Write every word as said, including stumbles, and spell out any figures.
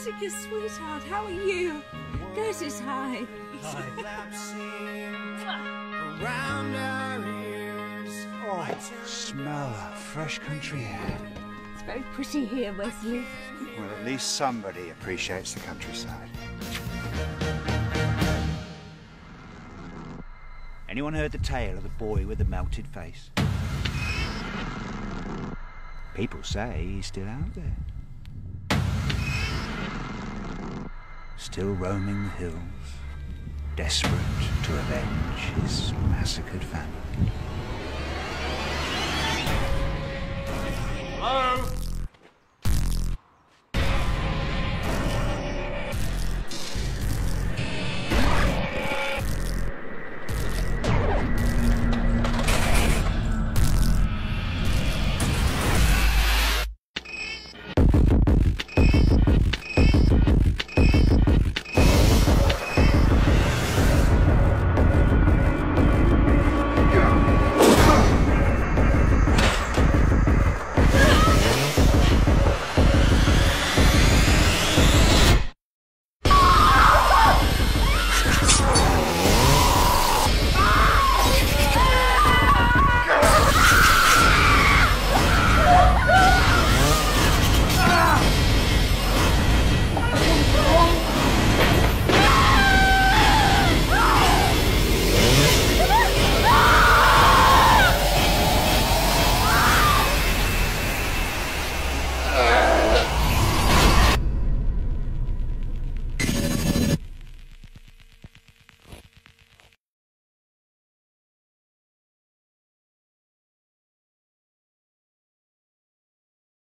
Jessica, sweetheart, how are you? Curtis, hi. Oh, smell that fresh country air. It's very pretty here, Wesley. Well, at least somebody appreciates the countryside. Anyone heard the tale of the boy with the melted face? People say he's still out there. Still roaming the hills, desperate to avenge his massacred family.